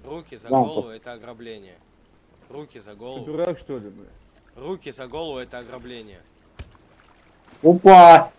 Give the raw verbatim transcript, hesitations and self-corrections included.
Руки за Лампас. голову это ограбление. Руки за голову. Ты дурак, что ли, бля? Руки за голову это ограбление. Опа!